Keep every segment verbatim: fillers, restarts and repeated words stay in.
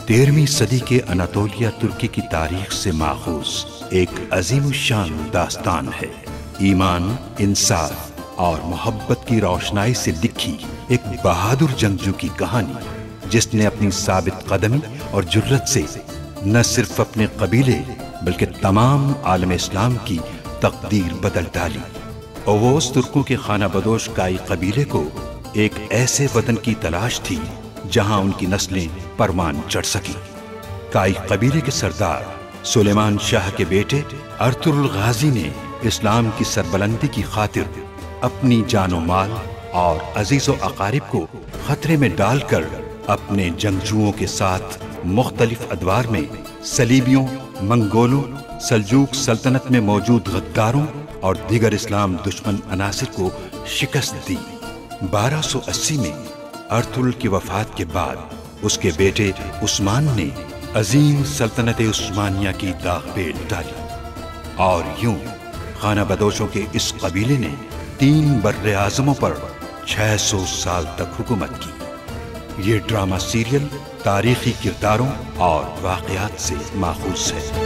तेरहवीं सदी के अनातोलिया तुर्की की तारीख से माखूज एक अजीम शान दास्तान है। ईमान, इंसाफ और मोहब्बत की रोशनाई से लिखी एक बहादुर जंगजू की कहानी, जिसने अपनी साबित कदमी और जुर्रत से न सिर्फ अपने कबीले बल्कि तमाम आलम इस्लाम की तकदीर बदल डाली। ओवोस तुर्कों के खाना बदोश काई कबीले को एक ऐसे वतन की तलाश थी जहां उनकी नस्लें परवान चढ़ सकी। काई कबीले के सरदार सुलेमान शाह के बेटे अर्तुगरुल गाजी ने इस्लाम की सरबलंदी की खातिर अपनी जानो माल और अजीजो अकारिब को खतरे में डालकर अपने जंगजुओं के साथ मुख्तलिफ अदवार में सलीबियों, मंगोलों, सल्जूक सल्तनत में मौजूद गद्दारों और दीगर इस्लाम दुश्मन अनासिर को शिकस्त दी। बारह सौ अस्सी में अर्तुगरुल की वफात के बाद उसके बेटे उस्मान ने अजीम सल्तनत उस्मानिया की दाग पेल डाली और यूं खाना बदोशों के इस कबीले ने तीन बर्रे आजमों पर छह सौ साल तक हुकूमत की। ये ड्रामा सीरियल तारीखी किरदारों और वाकयात से माखूज है।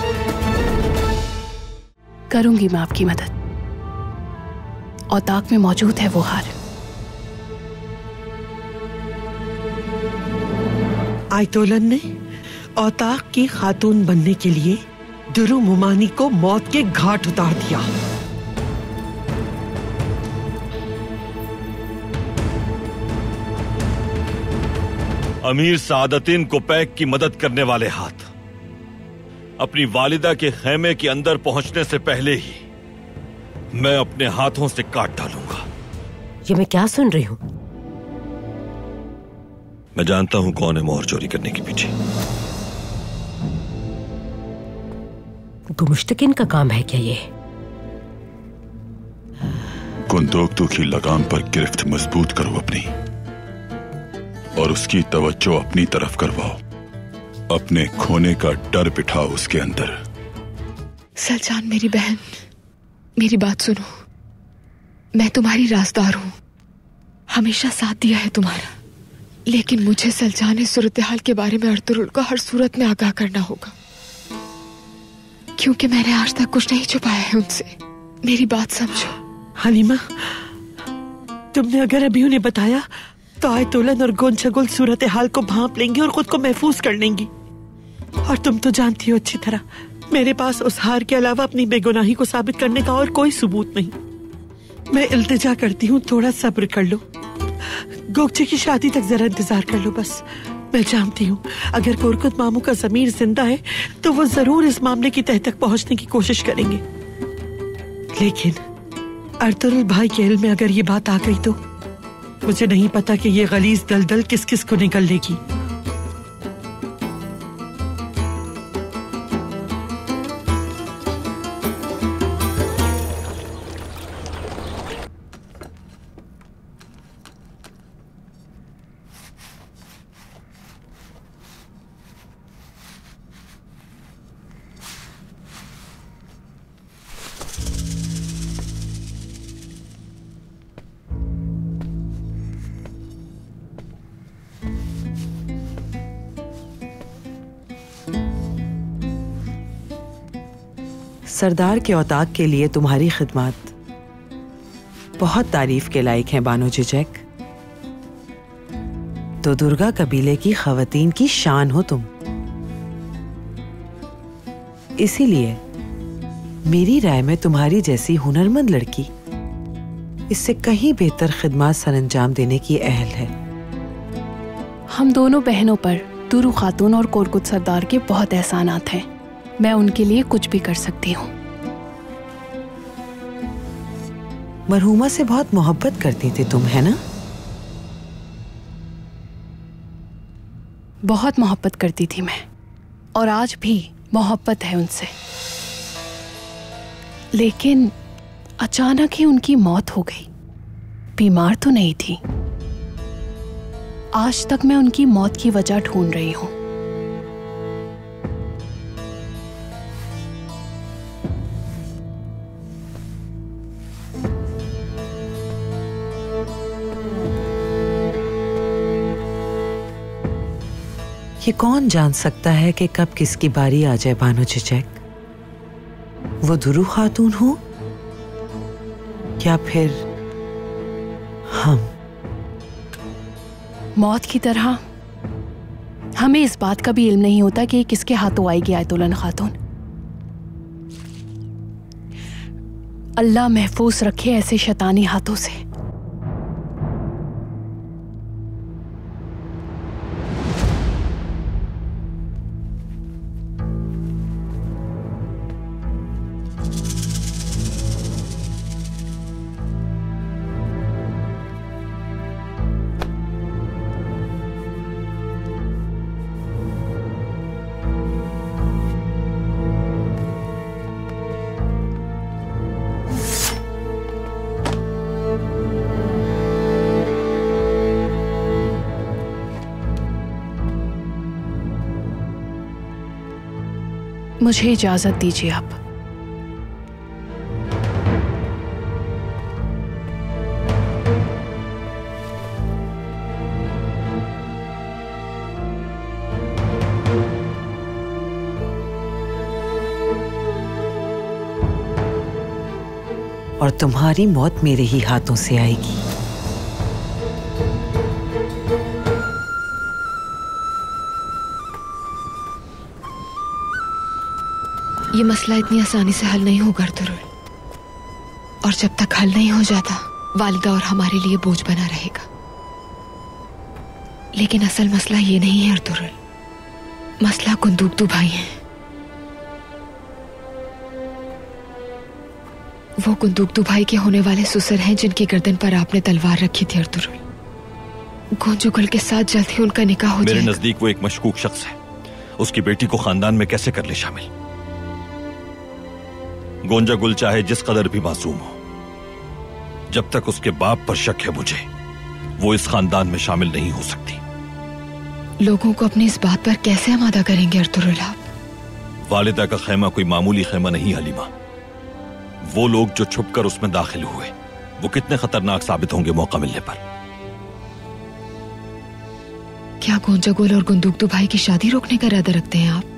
करूंगी मैं आपकी मदद। औताक में मौजूद है वो हार। आयतोलन ने औताक की खातून बनने के लिए दुरू मुमानी को मौत के घाट उतार दिया। अमीर सादतीन कोपैक की मदद करने वाले हाथ अपनी वालिदा के खेमे के अंदर पहुंचने से पहले ही मैं अपने हाथों से काट डालूंगा। ये मैं क्या सुन रही हूं? मैं जानता हूं कौन है मोहर चोरी करने के पीछे। गुमुश्तकिन का काम है क्या ये? कुंदोक्तू की लगाम पर गिरफ्त मजबूत करो अपनी और उसकी तवज्जो अपनी तरफ करवाओ। अपने खोने का डर बिठाओ उसके अंदर। सलजान मेरी बहन, मेरी बात सुनो। मैं तुम्हारी राजदार हूं, हमेशा साथ दिया है तुम्हारा, लेकिन मुझे सलजान सूरत हाल के बारे में अर्तुगरुल को हर सूरत में आगाह करना होगा, क्योंकि मैंने आज तक कुछ नहीं छुपाया है उनसे। मेरी बात समझो। हलीमा, तुमने अगर अभी उन्हें बताया तो आयतोलन और गोंछगुल सूरत हाल को भांप लेंगी और खुद को महफूज कर लेंगी। और तुम तो जानती हो अच्छी तरह, मेरे पास उस हार के अलावा अपनी बेगुनाही को साबित करने का और कोई सबूत नहीं। मैं इल्तिजा करती हूँ, थोड़ा सब्र कर लो। गोगचे की शादी तक जरा इंतजार कर लो बस। मैं जानती हूँ अगर कोरकुत मामू का ज़मीर जिंदा है तो वो जरूर इस मामले की तह तक पहुंचने की कोशिश करेंगे, लेकिन अर्तुगरुल भाई के इल्म में अगर ये बात आ गई तो मुझे नहीं पता कि ये गलीज दलदल किस किस को निकल लेगी। सरदार के औताक के लिए तुम्हारी खिदमत बहुत तारीफ के लायक हैं बानो जिजक। तो दुर्गा कबीले की खवातीन की शान हो तुम, इसीलिए मेरी राय में तुम्हारी जैसी हुनरमंद लड़की इससे कहीं बेहतर खिदमत सरअंजाम देने की अहल है। हम दोनों बहनों पर दुरू खातून और कोरकुत सरदार के बहुत एहसानात हैं। मैं उनके लिए कुछ भी कर सकती हूँ। मरहुमा से बहुत मोहब्बत करती थी तुम, है ना? बहुत मोहब्बत करती थी मैं, और आज भी मोहब्बत है उनसे, लेकिन अचानक ही उनकी मौत हो गई। बीमार तो नहीं थी। आज तक मैं उनकी मौत की वजह ढूंढ रही हूँ। ये कौन जान सकता है कि कब किसकी बारी आ जाए बानो चचक? वो दुरू खातून हो या फिर हम? मौत की तरह हमें इस बात का भी इल्म नहीं होता कि किसके हाथों आएगी आयतुल्लाह खातून। अल्लाह महफूज रखे ऐसे शैतानी हाथों से। मुझे इजाजत दीजिए आप। और तुम्हारी मौत मेरे ही हाथों से आएगी। ये मसला इतनी आसानी से हल नहीं होगा अर्तुगरुल, और जब तक हल नहीं हो जाता वालिदा और हमारे लिए बोझ बना रहेगा। लेकिन असल मसला ये नहीं है अर्तुगरुल, मसला गुंदुकतू भाई है। वो गुंदुकतू भाई के होने वाले ससुर हैं जिनकी गर्दन पर आपने तलवार रखी थी अर्तुगरुल। गोंजुगुल के साथ जल्द ही उनका निकाह हो जाएगा। मेरे नजदीक वो एक मशकूक शख्स है। उसकी बेटी को खानदान में कैसे कर ले शामिल? गोंजा गुल चाहे जिस कदर भी मासूम हो, जब तक उसके बाप पर शक है मुझे, वो इस खानदान में शामिल नहीं हो सकती। लोगों को अपनी इस बात पर कैसे आमादा करेंगे अर्तुगरुल आप? वालिदा का खैमा कोई मामूली खैमा नहीं हलीमा। वो लोग जो छुपकर उसमें दाखिल हुए, वो कितने खतरनाक साबित होंगे मौका मिलने पर। क्या गोंजा गुल और गुंदुकतू भाई की शादी रोकने का इरादा रखते हैं आप?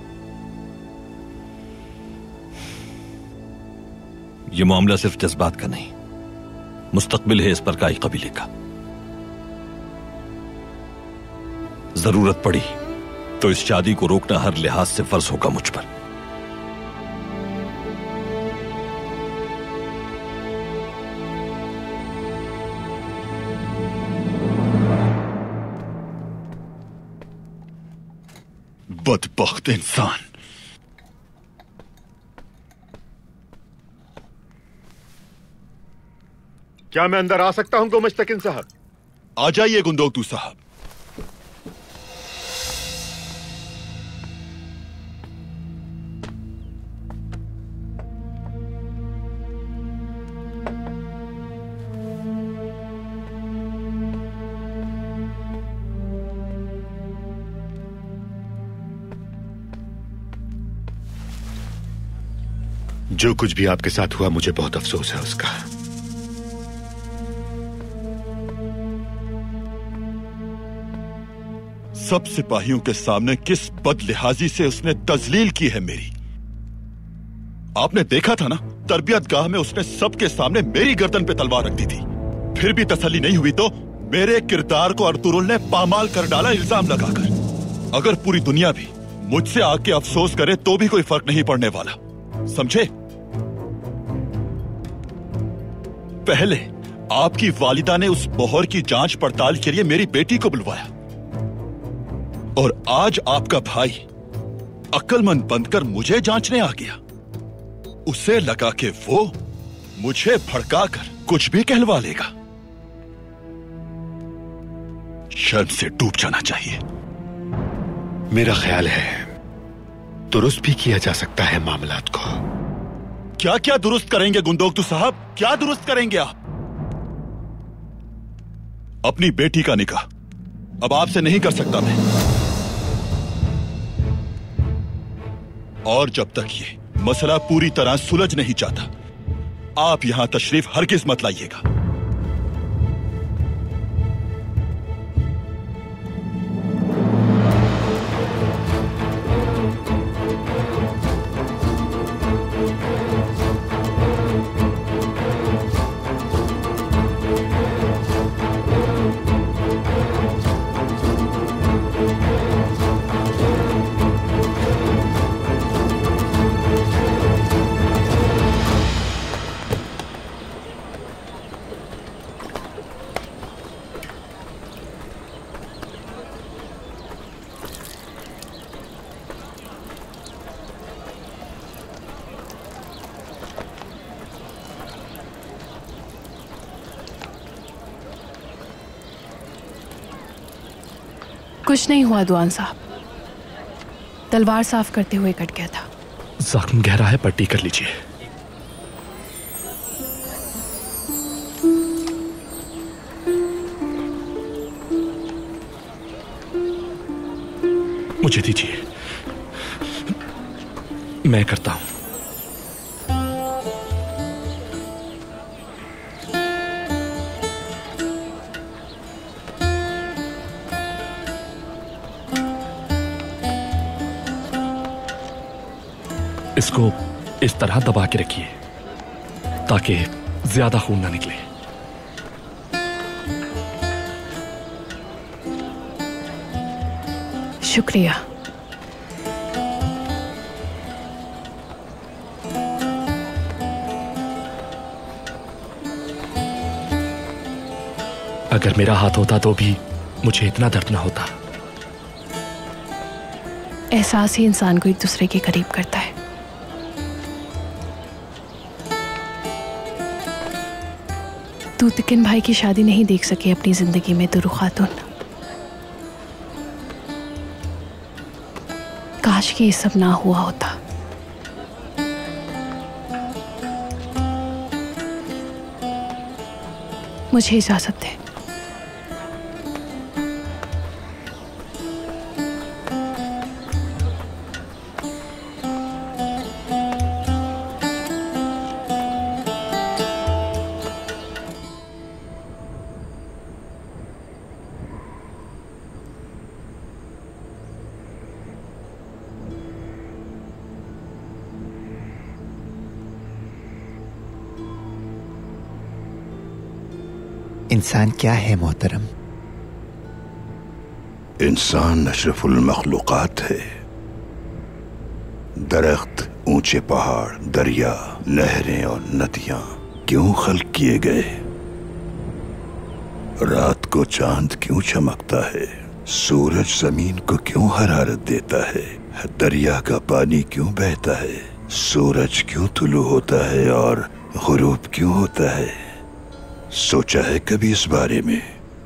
यह मामला सिर्फ जज्बात का नहीं, मुस्तकबिल है इस पर काई कबीले का। जरूरत पड़ी तो इस शादी को रोकना हर लिहाज से फर्ज होगा मुझ पर। बदबख्त इंसान। क्या मैं अंदर आ सकता हूं गोमश्तकिन साहब? आ जाइए गुंदोकतू साहब। जो कुछ भी आपके साथ हुआ मुझे बहुत अफसोस है उसका। सब सिपाहियों के सामने किस बदलिहाजी से उसने तजलील की है मेरी। आपने देखा था ना, तरबियत गाह में उसने सबके सामने मेरी गर्दन पे तलवार रख दी थी। फिर भी तसल्ली नहीं हुई तो मेरे किरदार को अर्तुगरुल ने पामाल कर डाला इल्जाम लगाकर। अगर पूरी दुनिया भी मुझसे आके अफसोस करे तो भी कोई फर्क नहीं पड़ने वाला, समझे? पहले आपकी वालिदा ने उस मोहर की जांच पड़ताल के लिए मेरी बेटी को बुलवाया, और आज आपका भाई अक्लमंद बनकर मुझे जांचने आ गया। उसे लगा कि वो मुझे भड़काकर कुछ भी कहलवा लेगा। शर्म से डूब जाना चाहिए। मेरा ख्याल है दुरुस्त भी किया जा सकता है मामलात को। क्या क्या दुरुस्त करेंगे गुंदोकतू साहब? क्या दुरुस्त करेंगे आप? अपनी बेटी का निकाह अब आपसे नहीं कर सकता मैं, और जब तक ये मसला पूरी तरह सुलझ नहीं जाता, आप यहां तशरीफ हरगिज मत लाइएगा। कुछ नहीं हुआ दुआन साहब, तलवार साफ करते हुए कट गया था। जख्म गहरा है, पट्टी कर लीजिए। मुझे दीजिए, मैं करता हूं। इसको इस तरह दबा के रखिए ताकि ज्यादा खून ना निकले। शुक्रिया। अगर मेरा हाथ होता तो भी मुझे इतना दर्द ना होता। एहसास ही इंसान को एक दूसरे के करीब करता है। तू तिकिन भाई की शादी नहीं देख सके अपनी जिंदगी में दुरू खातून। काश कि ये सब ना हुआ होता। मुझे इजाजत दे। इंसान क्या है मोहतरम? इंसान अशरफुल मखलूकात है। दरख्त, ऊंचे पहाड़, दरिया, नहरें और नदियां क्यों खल्क किए गए? रात को चांद क्यों चमकता है? सूरज जमीन को क्यों हरारत देता है? दरिया का पानी क्यों बहता है? सूरज क्यों तुलू होता है और गुरूब क्यों होता है? सोचा है कभी इस बारे में?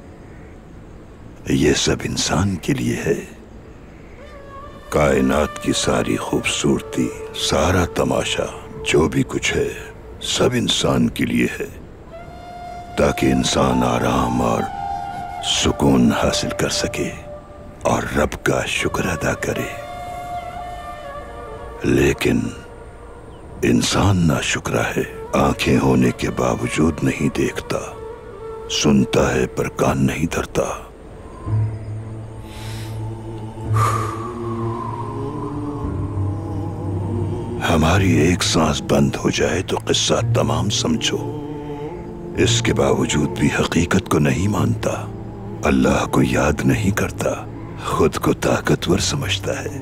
ये सब इंसान के लिए है। कायनात की सारी खूबसूरती, सारा तमाशा, जो भी कुछ है, सब इंसान के लिए है, ताकि इंसान आराम और सुकून हासिल कर सके और रब का शुक्र अदा करे। लेकिन इंसान नाशुक्रा है। आंखें होने के बावजूद नहीं देखता, सुनता है पर कान नहीं धरता। हमारी एक सांस बंद हो जाए तो किस्सा तमाम समझो। इसके बावजूद भी हकीकत को नहीं मानता, अल्लाह को याद नहीं करता, खुद को ताकतवर समझता है।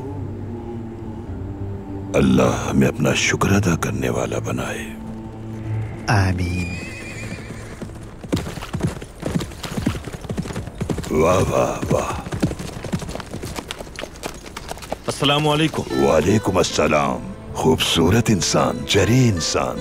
अल्लाह हमें अपना शुक्र अदा करने वाला बनाए। आमीन। वाह वाह वाह। अस्सलाम वालेकुम। वालेकुम अस्सलाम। खूबसूरत इंसान, जरी इंसान।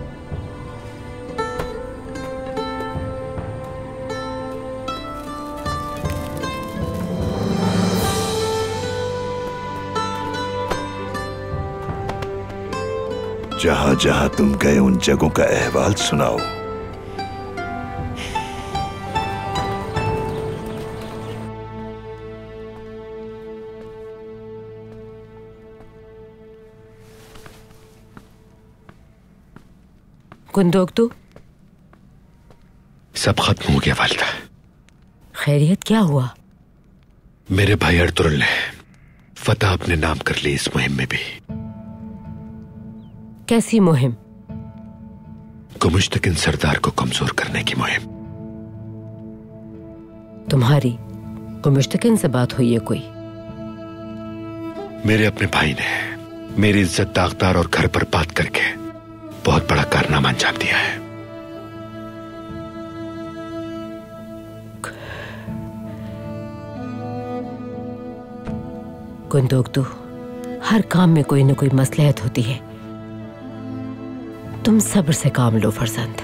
जहां जहां तुम गए उन जगहों का अहवाल सुनाओ। कुंदोक्तू, सब खत्म हो गया वालिदा। खैरियत क्या हुआ? मेरे भाई अर्तुगरुल ने फतह अपने नाम कर ली इस मुहिम में भी। कैसी मुहिम? गुमुश्तकिन सरदार को कमजोर करने की मुहिम। तुम्हारी गुमुश्तकिन से बात हुई है कोई? मेरे अपने भाई ने मेरी इज्जत दागदार और घर पर बात करके बहुत बड़ा कारनामा अंजाम दिया है। कुंदोक्तू, हर काम में कोई न कोई मसलहत होती है। तुम सब्र से काम लो फरजंद।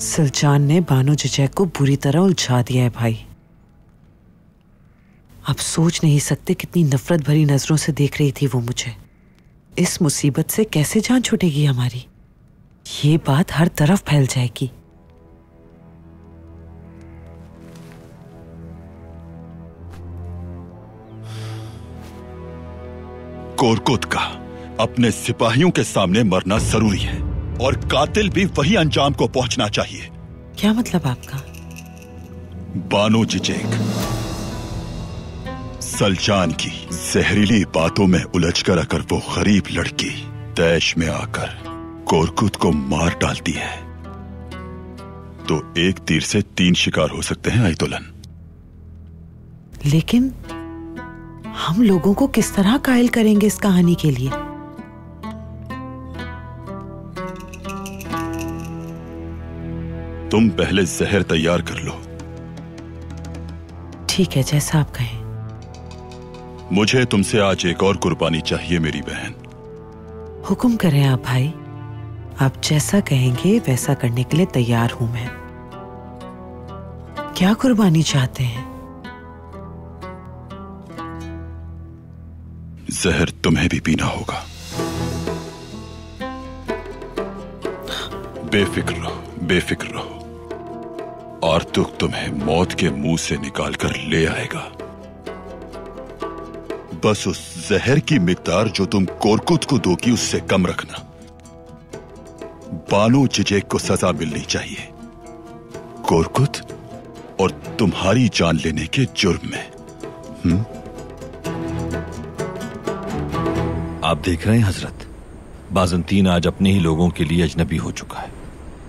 सलचान ने बानो चचेक को बुरी तरह उलझा दिया है भाई। आप सोच नहीं सकते कितनी नफरत भरी नजरों से देख रही थी वो मुझे। इस मुसीबत से कैसे जान छूटेगी हमारी? ये बात हर तरफ फैल जाएगी। कोरकुत का अपने सिपाहियों के सामने मरना जरूरी है और कातिल भी वही अंजाम को पहुंचना चाहिए। क्या मतलब आपका? बानो चिचेक सलचान की जहरीली बातों में उलझकर अगर वो गरीब लड़की तैश में आकर कोरकुत को मार डालती है तो एक तीर से तीन शिकार हो सकते हैं आयतुलन। लेकिन हम लोगों को किस तरह कायल करेंगे इस कहानी के लिए? तुम पहले जहर तैयार कर लो। ठीक है, जैसा आप कहें। मुझे तुमसे आज एक और कुर्बानी चाहिए मेरी बहन। हुक्म करें आप भाई, आप जैसा कहेंगे वैसा करने के लिए तैयार हूं मैं। क्या कुर्बानी चाहते हैं? जहर तुम्हें भी पीना होगा। बेफिक्र रहो, बेफिक्र रहो। आर्तुक तुम्हें मौत के मुंह से निकालकर ले आएगा। बस उस जहर की मिकदार जो तुम कोरकुत को दोगी उससे कम रखना। बानो चिचेक को सजा मिलनी चाहिए, कोरकुत और तुम्हारी जान लेने के जुर्म में। हुँ? आप देख रहे हैं हजरत, बाज़ंतीन आज अपने ही लोगों के लिए अजनबी हो चुका है।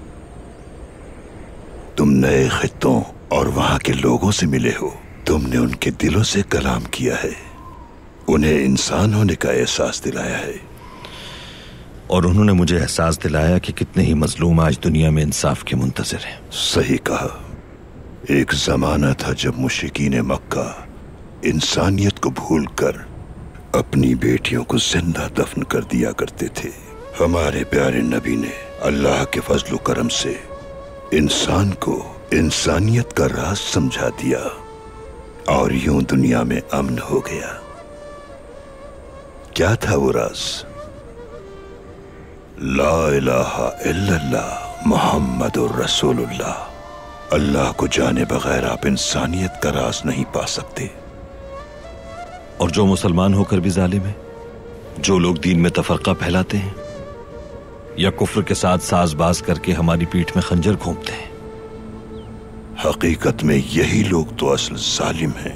तुम नए खित्तों और वहां के लोगों से मिले हो। तुमने उनके दिलों से कलाम किया है, उन्हें इंसान होने का एहसास दिलाया है। और उन्होंने मुझे एहसास दिलाया कि कितने ही मजलूम आज दुनिया में इंसाफ के मुंतज़िर हैं। सही कहा। एक जमाना था जब मुशरिकीन मक्का इंसानियत को भूलकर अपनी बेटियों को जिंदा दफन कर दिया करते थे। हमारे प्यारे नबी ने अल्लाह के फजल करम से इंसान को इंसानियत का राज समझा दिया और यूं दुनिया में अमन हो गया। क्या था वो राज? ला इलाहा इल्लल्लाह मुहम्मदुर रसूलुल्लाह। अल्लाह को जाने बगैर आप इंसानियत का राज नहीं पा सकते। और जो मुसलमान होकर भी जालिम है, जो लोग दीन में तफरका फैलाते हैं या कुफ्र के साथ साजबाज करके हमारी पीठ में खंजर घोंपते हैं, हकीकत में यही लोग तो असल जालिम हैं।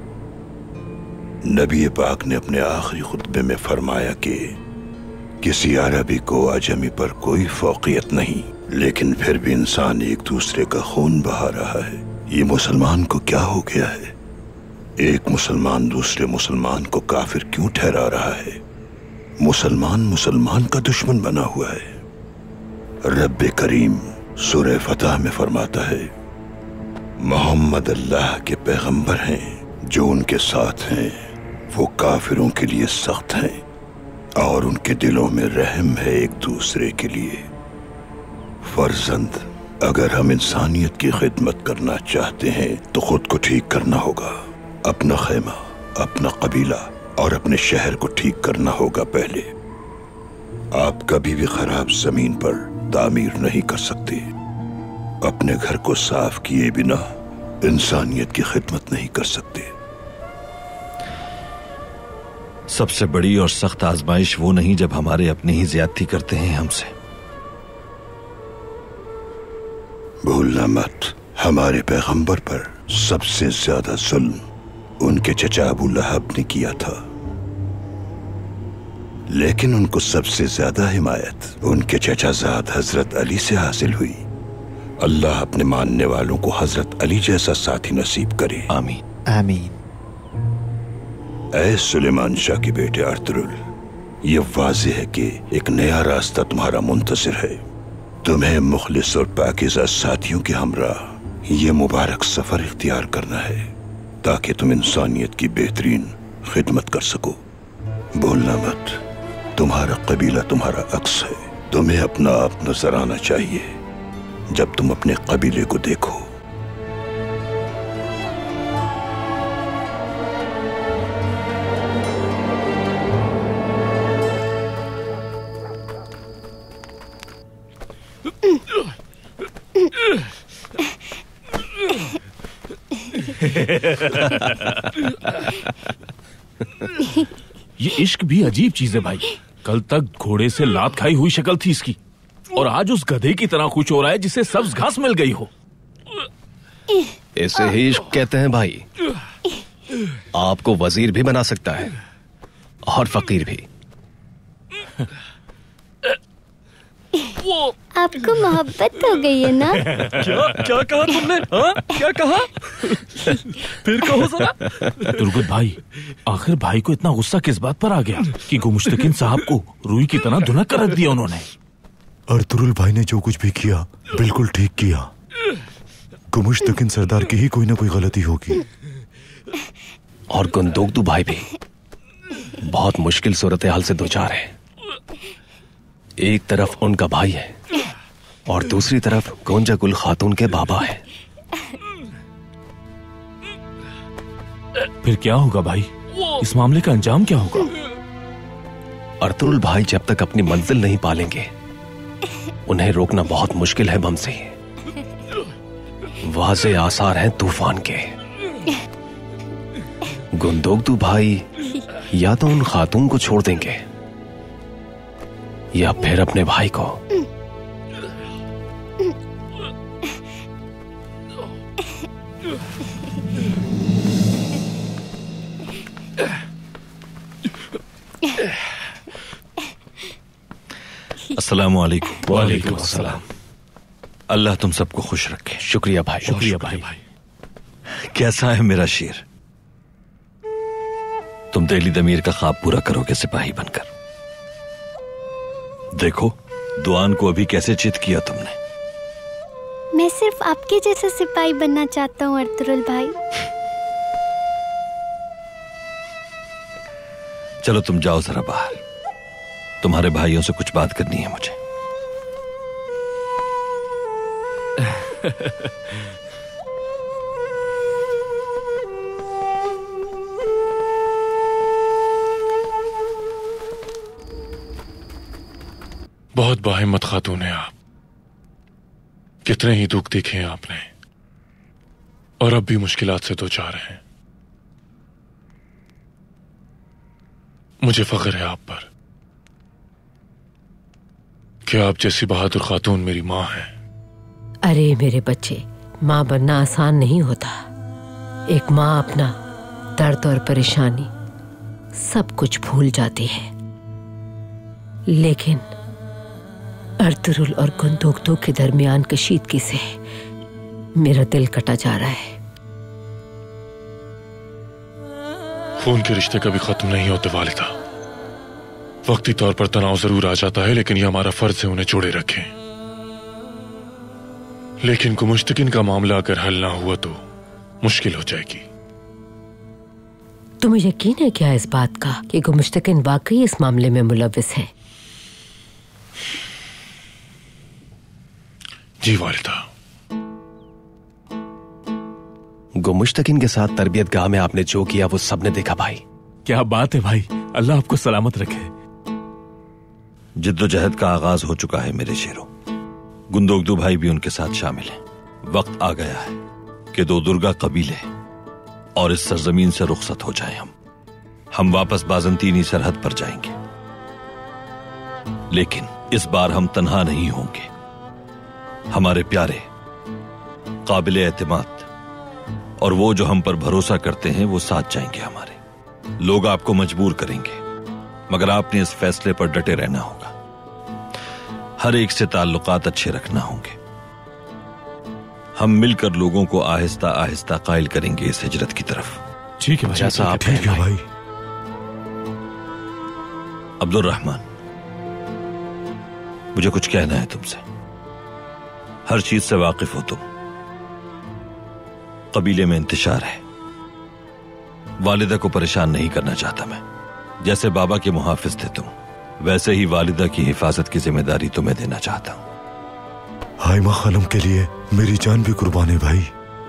नबी पाक ने अपने आखिरी खुतबे में फरमाया कि किसी अरबी को अजमी पर कोई फौकियत नहीं, लेकिन फिर भी इंसान एक दूसरे का खून बहा रहा है। ये मुसलमान को क्या हो गया है? एक मुसलमान दूसरे मुसलमान को काफिर क्यों ठहरा रहा है? मुसलमान मुसलमान का दुश्मन बना हुआ है। रब्बे करीम सूरह फतह में फरमाता है, मोहम्मद अल्लाह के पैगंबर हैं, जो उनके साथ हैं वो काफिरों के लिए सख्त हैं और उनके दिलों में रहम है एक दूसरे के लिए। फर्जंद, अगर हम इंसानियत की खिदमत करना चाहते हैं तो खुद को ठीक करना होगा। अपना खैमा, अपना कबीला और अपने शहर को ठीक करना होगा पहले। आप कभी भी खराब जमीन पर तामीर नहीं कर सकते। अपने घर को साफ किए बिना इंसानियत की खिदमत नहीं कर सकते। सबसे बड़ी और सख्त आजमाइश वो नहीं जब हमारे अपने ही ज्यादती करते हैं हमसे। भूलना मत, हमारे पैगंबर पर सबसे ज्यादा जुल्म उनके चचा अबू लहब ने किया था, लेकिन उनको सबसे ज्यादा हिमायत उनके चचाजाद हजरत अली से हासिल हुई। अल्लाह अपने मानने वालों को हजरत अली जैसा साथी नसीब करे। आमीन आमीन। ऐ सुलेमान शाह के बेटे अर्तुरुल, ये वाज़ेह है कि एक नया रास्ता तुम्हारा मुंतज़िर है। तुम्हें मुखलिस और पाकीज़ा साथियों के हमरा ये मुबारक सफर इख्तियार करना है ताकि तुम इंसानियत की बेहतरीन खिदमत कर सको। भूलना मत, तुम्हारा कबीला तुम्हारा अक्स है। तुम्हें अपना आप नजर आना चाहिए। जब तुम अपने कबीले को देखो। ये इश्क भी अजीब चीज है भाई। कल तक घोड़े से लात खाई हुई शक्ल थी इसकी, और आज उस गधे की तरह खुश हो रहा है जिसे सब्ज घास मिल गई हो। इसे ही इश्क कहते हैं भाई। आपको वजीर भी बना सकता है और फकीर भी। आपको मोहब्बत हो गई है ना? क्या क्या कहा तुमने? हाँ? क्या कहा? फिर कहो जरा। दुर्गत भाई, आखिर भाई को इतना गुस्सा किस बात पर आ गया कि गुमुश्तकिन साहब को रुई की तरह धुनक कर रख दिया उन्होंने? अर्तुरुल भाई ने जो कुछ भी किया बिल्कुल ठीक किया। गुमुश्तकिन सरदार की ही कोई ना कोई गलती होगी। और गुंदोगदू भाई भी बहुत मुश्किल सूरत हाल से दो चार है। एक तरफ उनका भाई है और दूसरी तरफ गोंजा गुल खातून के बाबा है। फिर क्या होगा भाई? इस मामले का अंजाम क्या होगा? अर्तुरुल भाई जब तक अपनी मंजिल नहीं पालेंगे उन्हें रोकना बहुत मुश्किल है बमसी। वाज़े आसार हैं तूफान के। गुंदोगदू भाई या तो उन खातून को छोड़ देंगे या फिर अपने भाई को। अस्सलामु अलैकुम। वालेकुम अस्सलाम। अल्लाह तुम सबको खुश रखे। शुक्रिया भाई। शुक्रिया भाई। कैसा है मेरा शेर? तुम दिली दमीर का ख्वाब पूरा करोगे सिपाही बनकर। देखो दुआन को अभी कैसे चित किया तुमने। मैं सिर्फ आपके जैसा सिपाही बनना चाहता हूँ अर्तुरुल भाई। चलो तुम जाओ जरा बाहर, तुम्हारे भाइयों से कुछ बात करनी है मुझे। बहुत बाहिम्मत खातून है आप। कितने ही दुख देखे हैं आपने और अब भी मुश्किलात से दो चार हैं। मुझे फख्र है आप पर कि आप जैसी बहादुर खातून मेरी माँ है। अरे मेरे बच्चे, माँ बनना आसान नहीं होता। एक माँ अपना दर्द और परेशानी सब कुछ भूल जाती है, लेकिन अर्तुरुल और गुंदोगदू के दरमियान कशीदगी से मेरा दिल कटा जा रहा है। खून के रिश्ते कभी खत्म नहीं होते वालिदा। वक्ती तौर पर तनाव जरूर आ जाता है, लेकिन यह हमारा फर्ज है उन्हें जोड़े रखें। लेकिन गुमुश्तकिन का मामला अगर हल ना हुआ तो मुश्किल हो जाएगी। तुम्हें यकीन है क्या इस बात का कि गुमुश्तकिन वाकई इस मामले में मुलव्विस है? जी वालिदा। गुमुश्तकिन के साथ तरबियत गाह में आपने जो किया वो सबने देखा भाई। क्या बात है भाई, अल्लाह आपको सलामत रखे। जिद्दोजहद का आगाज हो चुका है मेरे शेरों। गुंदोगदू भाई भी उनके साथ शामिल हैं। वक्त आ गया है कि दो दुर्गा कबीले और इस सरजमीन से रुखसत हो जाएं। हम हम वापस बाजंतीनी सरहद पर जाएंगे, लेकिन इस बार हम तन्हा नहीं होंगे। हमारे प्यारे, काबिले एतमाद और वो जो हम पर भरोसा करते हैं वो साथ जाएंगे हमारे। लोग आपको मजबूर करेंगे, मगर आपने इस फैसले पर डटे रहना होगा। हर एक से ताल्लुकात अच्छे रखना होंगे। हम मिलकर लोगों को आहिस्ता आहिस्ता कायल करेंगे इस हिजरत की तरफ। ठीक है भाई, जैसा आप ठीक है भाई। अब्दुल रहमान, मुझे कुछ कहना है तुमसे। हर चीज से वाकिफ हो तुम। कबीले में इंतशार है। वालिदा को परेशान नहीं करना चाहता मैं। जैसे बाबा के मुहाफिज थे तुम, वैसे ही वालिदा की हिफाजत की जिम्मेदारी तुम्हें देना चाहता हूं। हाइमा खानम के लिए मेरी जान भी कुर्बान है भाई।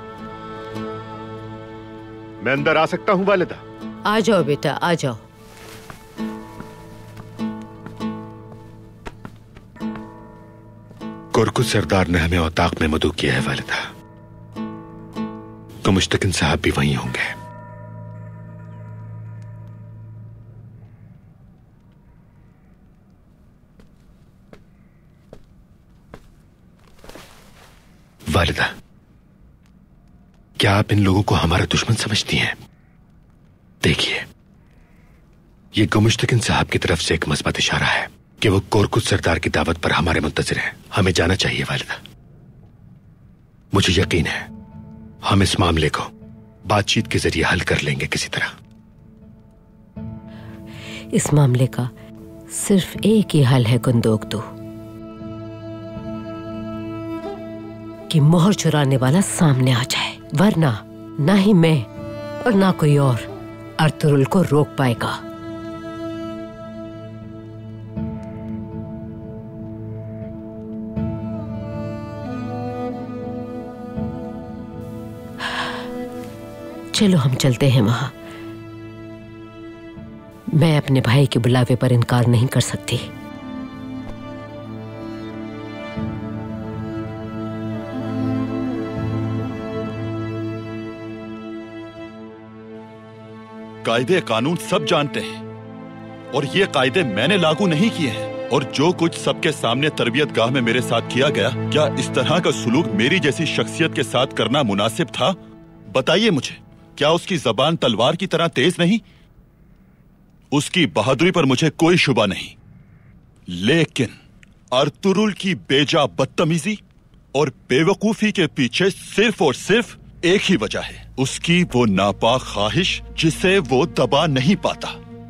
मैं अंदर आ सकता हूँ वालिदा? आ जाओ बेटा, आ जाओ। कुरकुत सरदार ने हमें औताक में मदू किया है वालिदा। तो मुश्तकिन साहब भी वहीं होंगे। वालिदा, क्या आप इन लोगों को हमारा दुश्मन समझती हैं? देखिए, ये गुमुश्तकिन साहब की तरफ से एक मस्बत इशारा है कि वो कोरकुत सरदार की दावत पर हमारे मुंतजिर हैं। हमें जाना चाहिए वालिदा। मुझे यकीन है हम इस मामले को बातचीत के जरिए हल कर लेंगे किसी तरह। इस मामले का सिर्फ एक ही हल है गुंदोगदू, कि मोहर चुराने वाला सामने आ जाए, वरना ना ही मैं और ना कोई और अर्तुरुल को रोक पाएगा। चलो हम चलते हैं वहां। मैं अपने भाई के बुलावे पर इनकार नहीं कर सकती। कायदे कानून सब जानते हैं और ये कायदे मैंने लागू नहीं किए हैं। और जो कुछ सबके सामने तरबियत गाह में मेरे साथ किया गया, क्या इस तरह का सुलूक मेरी जैसी शख्सियत के साथ करना मुनासिब था? बताइए मुझे, क्या उसकी जबान तलवार की तरह तेज नहीं? उसकी बहादुरी पर मुझे कोई शुबा नहीं, लेकिन अर्तुरुल की बेजा बदतमीजी और बेवकूफी के पीछे सिर्फ और सिर्फ एक ही वजह है, उसकी वो नापाक ख्वाहिश जिसे वो दबा नहीं पाता।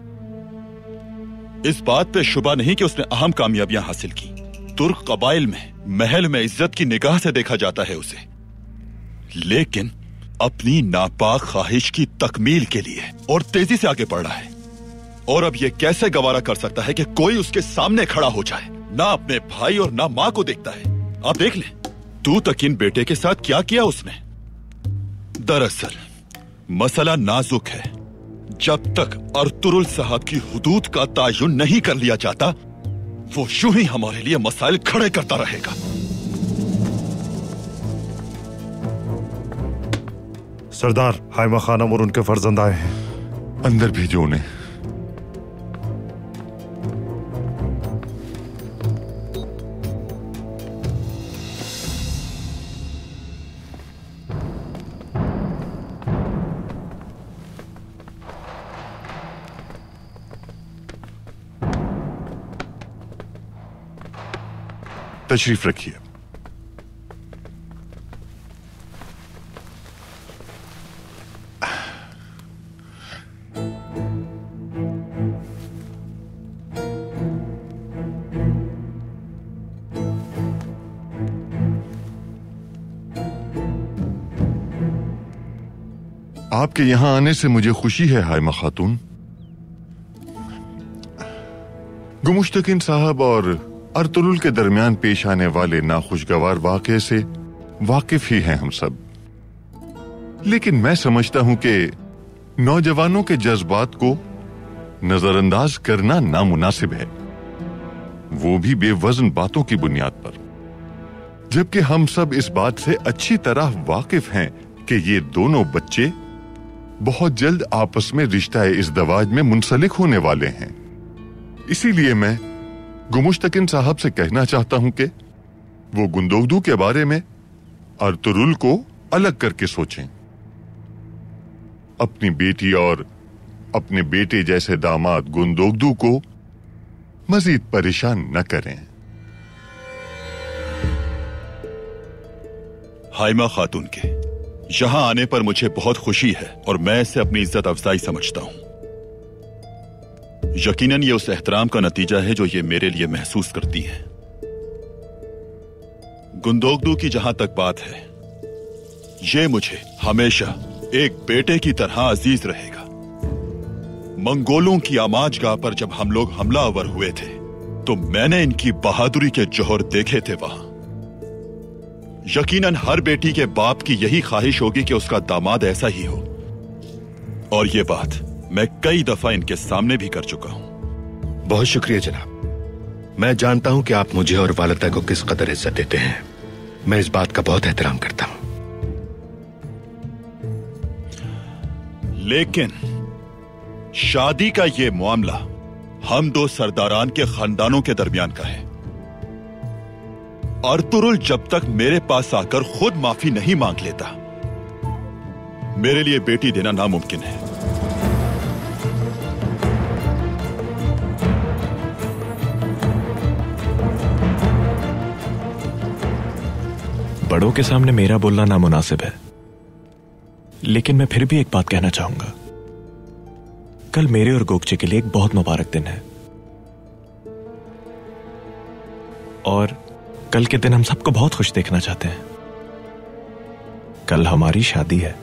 इस बात पे शुबा नहीं कि उसने अहम कामयाबियां हासिल की। तुर्क कबाइल में महल में इज्जत की निगाह से देखा जाता है उसे, लेकिन अपनी नापाक ख्वाहिश की तकमील के लिए और तेजी से आगे बढ़ रहा है। और अब ये कैसे गवारा कर सकता है कि कोई उसके सामने खड़ा हो जाए? ना अपने भाई और ना मां को देखता है। आप देख ले, तू तकीन बेटे के साथ क्या किया उसने। दरअसल मसला नाजुक है। जब तक अर्तुरुल साहब की हुदूद का तायुन नहीं कर लिया जाता, वो यूं ही हमारे लिए मसाइल खड़े करता रहेगा। सरदार, हाइमा खानम और उनके फर्जंद आए हैं। अंदर भेजो उन्हें। तशरीफ रखिए। आपके यहां आने से मुझे खुशी है हाइमा खातून। गुमुश्तकिन साहब और अर्तुरुल के दरमियान पेश आने वाले नाखुशगवार वाक़े से वाकिफ ही हैं हम सब, लेकिन मैं समझता हूं कि नौजवानों के जज्बात को नजरअंदाज करना नामुनासिब है, वो भी बेवजन बातों की बुनियाद पर, जबकि हम सब इस बात से अच्छी तरह वाकिफ हैं कि ये दोनों बच्चे बहुत जल्द आपस में रिश्ता इज़्दवाज में मुंसलिक होने वाले हैं। इसीलिए मैं गुमुश्तकिन साहब से कहना चाहता हूं कि वो गुंदोगदू के बारे में अर्तुरुल को अलग करके सोचें। अपनी बेटी और अपने बेटे जैसे दामाद गुंदोगदू को मजीद परेशान न करें। हाइमा खातून के यहां आने पर मुझे बहुत खुशी है और मैं इसे अपनी इज्जत अफजाई समझता हूं। यकीनन ये उस एहतराम का नतीजा है जो ये मेरे लिए महसूस करती हैं। गुंदोगदू की जहां तक बात है, ये मुझे हमेशा एक बेटे की तरह अजीज रहेगा। मंगोलों की आमाजगाह पर जब हम लोग हमला आवर हुए थे, तो मैंने इनकी बहादुरी के जौहर देखे थे वहां। यकीनन हर बेटी के बाप की यही ख्वाहिश होगी कि उसका दामाद ऐसा ही हो, और ये बात मैं कई दफा इनके सामने भी कर चुका हूं। बहुत शुक्रिया जनाब। मैं जानता हूं कि आप मुझे और वालिदा को किस कदर इज्जत देते हैं। मैं इस बात का बहुत एहतराम करता हूं। लेकिन शादी का ये मामला हम दो सरदारान के खानदानों के दरमियान का है। अर्तुरुल जब तक मेरे पास आकर खुद माफी नहीं मांग लेता, मेरे लिए बेटी देना नामुमकिन है। बड़ों के सामने मेरा बोलना नामुनासिब है, लेकिन मैं फिर भी एक बात कहना चाहूंगा। कल मेरे और गोगचे के लिए एक बहुत मुबारक दिन है, और कल के दिन हम सबको बहुत खुश देखना चाहते हैं। कल हमारी शादी है।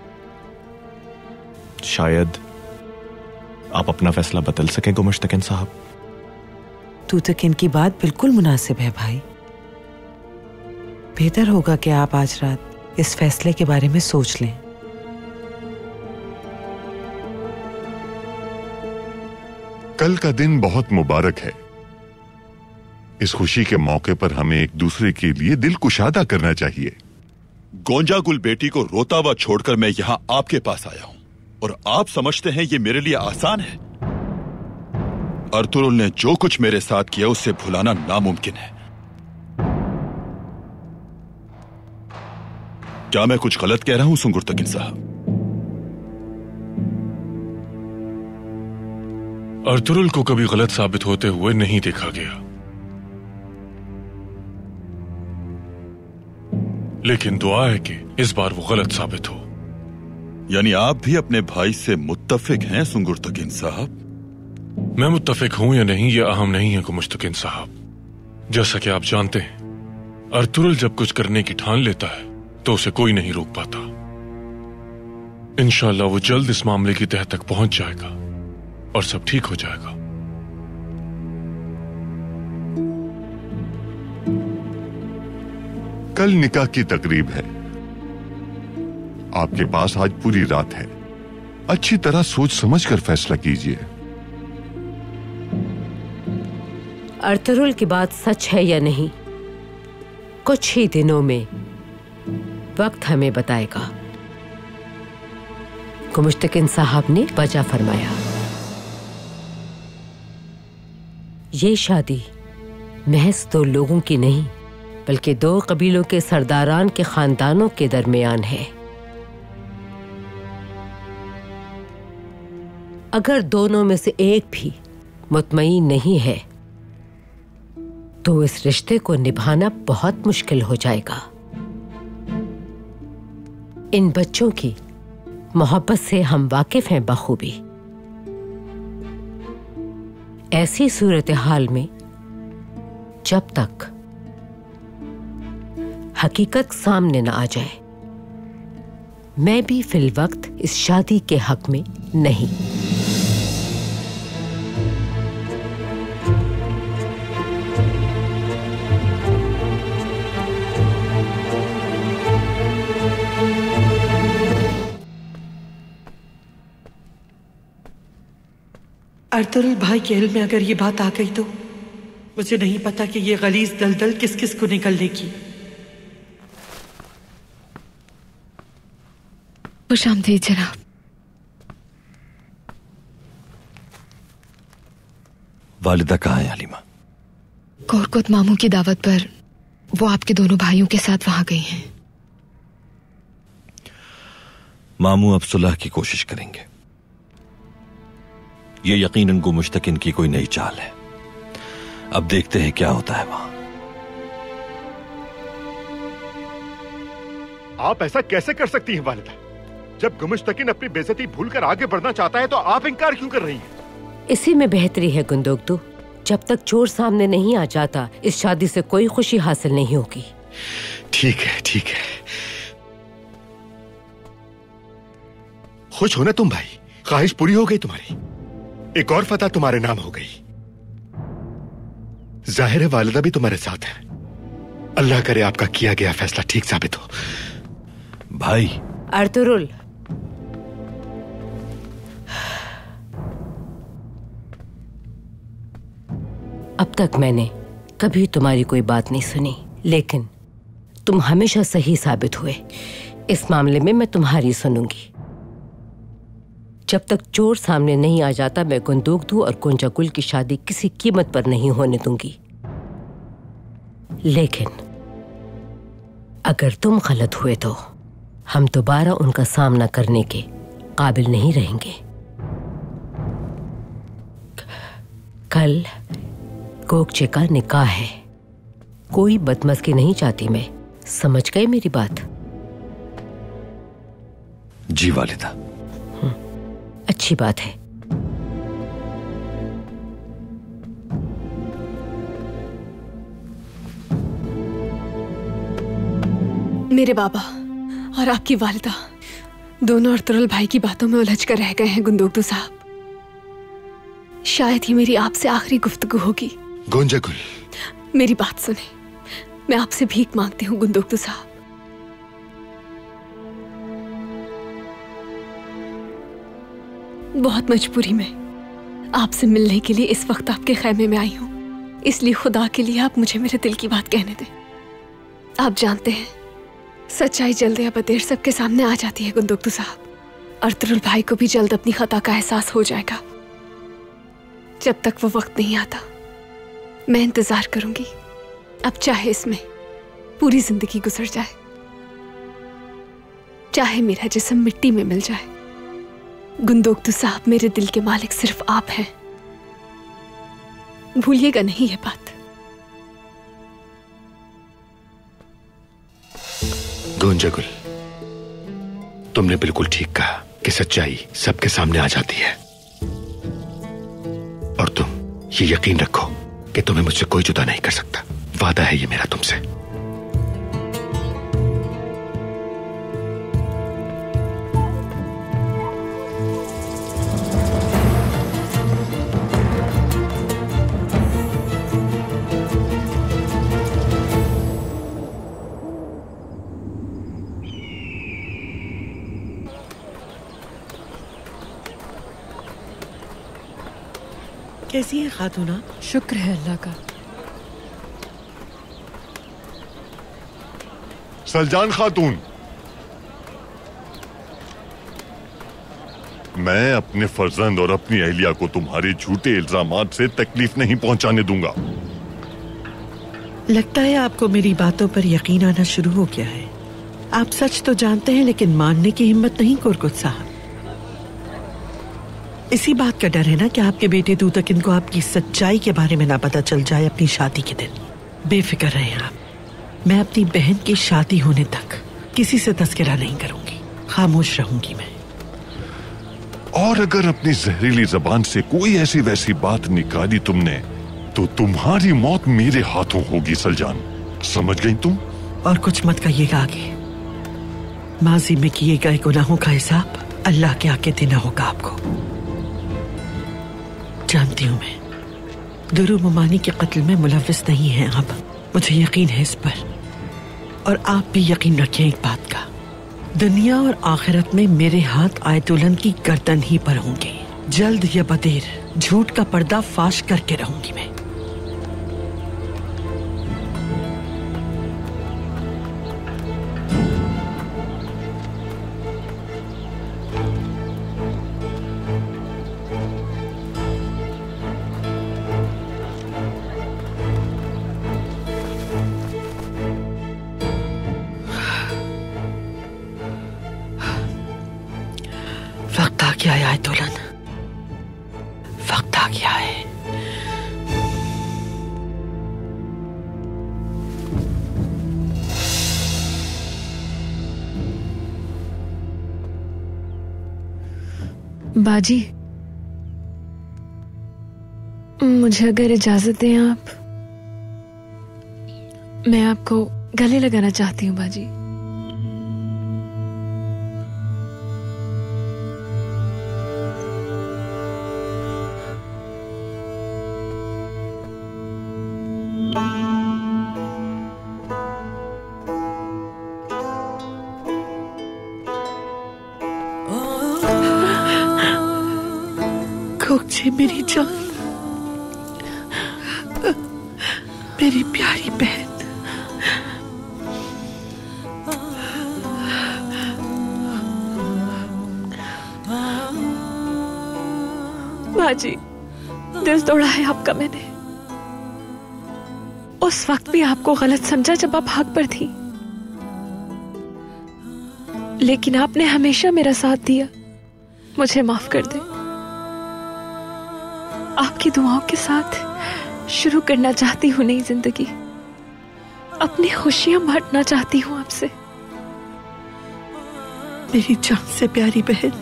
शायद आप अपना फैसला बदल सकें गुमुश्तकिन साहब। तूतकिन की बात बिल्कुल मुनासिब है भाई। बेहतर होगा कि आप आज रात इस फैसले के बारे में सोच लें। कल का दिन बहुत मुबारक है। इस खुशी के मौके पर हमें एक दूसरे के लिए दिल कुशादा करना चाहिए। गोंजा गुल बेटी को रोता हुआ छोड़कर मैं यहां आपके पास आया हूं, और आप समझते हैं ये मेरे लिए आसान है? अर्तुरुल ने जो कुछ मेरे साथ किया उसे भुलाना नामुमकिन है। क्या मैं कुछ गलत कह रहा हूं सुंगुरतकिन साहब? अर्तुरुल को कभी गलत साबित होते हुए नहीं देखा गया, लेकिन दुआ है कि इस बार वो गलत साबित हो। यानी आप भी अपने भाई से मुत्तफिक हैं सुंगुरतकिन साहब? मैं मुत्तफिक हूं या नहीं ये अहम नहीं है गुमुश्तकिन साहब। जैसा कि आप जानते हैं, अर्तुरुल जब कुछ करने की ठान लेता है तो उसे कोई नहीं रोक पाता। इंशाअल्लाह वो जल्द इस मामले की तह तक पहुंच जाएगा और सब ठीक हो जाएगा। कल निकाह की तकरीब है। आपके पास आज पूरी रात है। अच्छी तरह सोच समझकर फैसला कीजिए। अर्तुरुल की बात सच है या नहीं, कुछ ही दिनों में वक्त हमें बताएगा। गुमुश्तकिन साहब ने वजह फरमाया। ये शादी महज दो लोगों की नहीं, बल्कि दो कबीलों के सरदारान के खानदानों के दरमियान है। अगर दोनों में से एक भी मुतमईन नहीं है तो इस रिश्ते को निभाना बहुत मुश्किल हो जाएगा। इन बच्चों की मोहब्बत से हम वाकिफ हैं बखूबी। ऐसी सूरत हाल में जब तक हकीकत सामने न आ जाए, मैं भी फिल वक्त इस शादी के हक में नहीं। अर्तुरुल भाई के इल्म में अगर ये बात आ गई तो मुझे नहीं पता कि ये गलीज दलदल किस किस को निकलने की। खुशामदीद जनाब। वालिदा कहाँ है हलीमा? कोरकुत मामू की दावत पर वो आपके दोनों भाइयों के साथ वहां गई हैं। मामू अब सुलह की कोशिश करेंगे। ये यकीनन गुमुश्तकिन की कोई नई चाल है। अब देखते हैं क्या होता है वहां। आप ऐसा कैसे कर सकती हैं वालिदा? जब गुमुश्तकिन अपनी बेइज्जती भूलकर आगे बढ़ना चाहता है तो आप इनकार क्यों कर रही हैं? इसी में बेहतरी है गुंदोगदू। जब तक चोर सामने नहीं आ जाता, इस शादी से कोई खुशी हासिल नहीं होगी। ठीक है, ठीक है। खुश हो ना तुम भाई? ख्वाहिश पूरी हो गई तुम्हारी। एक और फतह तुम्हारे नाम हो गई। जाहिर है वालिदा भी तुम्हारे साथ है। अल्लाह करे आपका किया गया फैसला ठीक साबित हो। भाई अर्तुरुल, अब तक मैंने कभी तुम्हारी कोई बात नहीं सुनी, लेकिन तुम हमेशा सही साबित हुए। इस मामले में मैं तुम्हारी सुनूंगी। जब तक चोर सामने नहीं आ जाता, मैं गुंदोगदू और कुंजाकुल की शादी किसी कीमत पर नहीं होने दूंगी। लेकिन अगर तुम गलत हुए तो हम दोबारा उनका सामना करने के काबिल नहीं रहेंगे। कल गोगचे का निकाह है। कोई बदमज़गी नहीं चाहती मैं। समझ गए मेरी बात? जी वालिदा। अच्छी बात है। मेरे बाबा और आपकी वालिदा दोनों अर्तुरुल भाई की बातों में उलझ कर रह गए हैं गुंदोगदू साहब। शायद ही मेरी आपसे आखिरी गुफ्तगू होगी। गोंजाकुल, मेरी बात सुने। मैं आपसे भीख मांगती हूँ गुंदोगदू साहब। बहुत मजबूरी में आपसे मिलने के लिए इस वक्त आपके खैमे में आई हूँ। इसलिए खुदा के लिए आप मुझे मेरे दिल की बात कहने दें। आप जानते हैं सच्चाई जल्द या बदेर सबके सामने आ जाती है गुंदोगदू साहब। अर्तुरुल भाई को भी जल्द अपनी खता का एहसास हो जाएगा। जब तक वो वक्त नहीं आता मैं इंतजार करूंगी। अब चाहे इसमें पूरी जिंदगी गुजर जाए, चाहे मेरा जिस्म मिट्टी में मिल जाए, गुंदोगदू साहब मेरे दिल के मालिक सिर्फ आप हैं। भूलिएगा नहीं ये बात। गोंजाकुल, तुमने बिल्कुल ठीक कहा कि सच्चाई सबके सामने आ जाती है। और तुम ये यकीन रखो कि तुम्हें मुझसे कोई जुदा नहीं कर सकता। वादा है ये मेरा तुमसे। कैसी है खातूना? शुक्र है अल्लाह का। सलजान खातून, मैं अपने फर्जंद और अपनी अहलिया को तुम्हारे झूठे इल्जामात से तकलीफ नहीं पहुंचाने दूंगा। लगता है आपको मेरी बातों पर यकीन आना शुरू हो गया है। आप सच तो जानते हैं लेकिन मानने की हिम्मत नहीं कोरकुत साहब। इसी बात का डर है ना कि आपके बेटे दूतकिन को आपकी सच्चाई के बारे में ना पता चल जाए अपनी शादी के दिन। बेफिक्र रहें आप। मैं अपनी बहन की शादी होने तक किसी से तस्करा नहीं करूंगी। खामोश रहूंगी मैं। और अगर अपनी जहरीली जबान से कोई ऐसी वैसी बात निकाली तुमने तो तुम्हारी मौत मेरे हाथों होगी सलजान। समझ गई तुम? और कुछ मत कहिएगा आगे। माजी में किए गए गुनाहों का हिसाब अल्लाह के आगे देना होगा आपको। जानती हूं मैं दुरू मुमानी के कत्ल में मुलव्विस नहीं है आप। मुझे यकीन है इस पर। और आप भी यकीन रखें एक बात का, दुनिया और आखिरत में मेरे हाथ आयतुलन की गर्दन ही पर होंगे। जल्द या बदेर झूठ का पर्दा फाश करके रहूंगी मैं। वक्त आ गया है आयतुलन, वक्त आ गया है। बाजी, मुझे अगर इजाजत दें आप, मैं आपको गले लगाना चाहती हूँ बाजी। मुझे मेरी जान, मेरी प्यारी बहन, बाजी, दिल तोड़ा है आपका मैंने। उस वक्त भी आपको गलत समझा जब आप हक पर थी, लेकिन आपने हमेशा मेरा साथ दिया। मुझे माफ कर दे। आपकी दुआओं के साथ शुरू करना चाहती हूँ नई जिंदगी। अपनी खुशियां बांटना चाहती हूँ आपसे। मेरी जान से प्यारी बहन,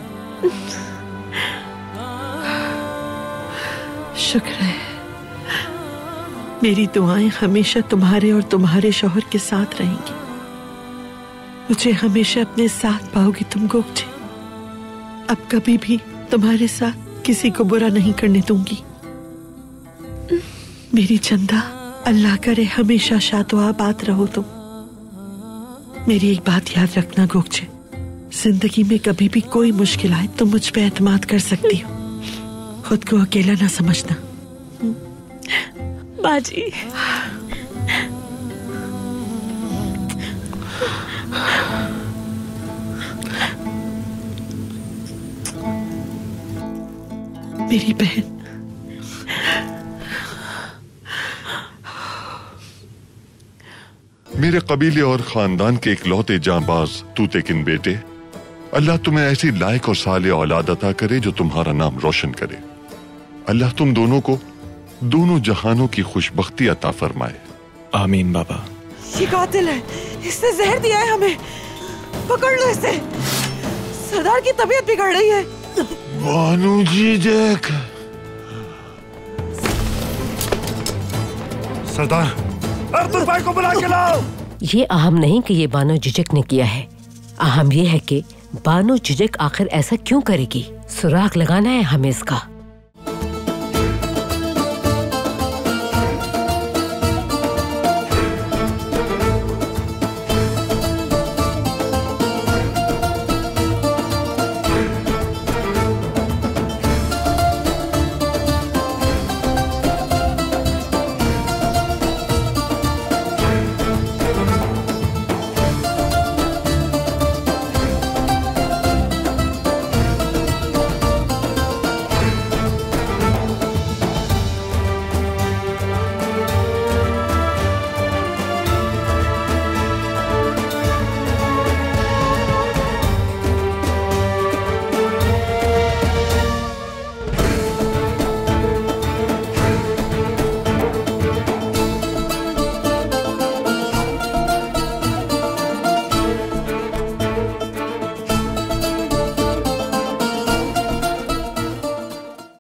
शुक्र है मेरी दुआएं हमेशा तुम्हारे और तुम्हारे शौहर के साथ रहेंगी। मुझे हमेशा अपने साथ पाओगी तुम गोगचे। अब कभी भी तुम्हारे साथ किसी को बुरा नहीं करने दूंगी। मेरी चंदा, अल्लाह करे हमेशा शादो आबाद रहो तुम। मेरी एक बात याद रखना गोगचे, जिंदगी में कभी भी कोई मुश्किल आए तो मुझ पे एतमाद कर सकती हो। खुद को अकेला ना समझना। बाजी, मेरी बहन, मेरे कबीले और खानदान के इकलौते जांबाज तूतेकिन बेटे, अल्लाह तुम्हें ऐसी लायक और साले औलाद अता करे जो तुम्हारा नाम रोशन करे। अल्लाह तुम दोनों को दोनों जहानों की खुशबख्ती अता फरमाए। आमीन बाबा। ये कातिल है, इसने जहर दिया है हमें। पकड़ लो इसे। सरदार की तबीयत बिगड़ रही है। बानू जी देख। सरदार, अर्तुल भाई को बुला के लाओ। ये अहम नहीं कि ये बानो जिजक ने किया है। अहम ये है कि बानो जिजक आखिर ऐसा क्यों करेगी। सुराग लगाना है हमें इसका।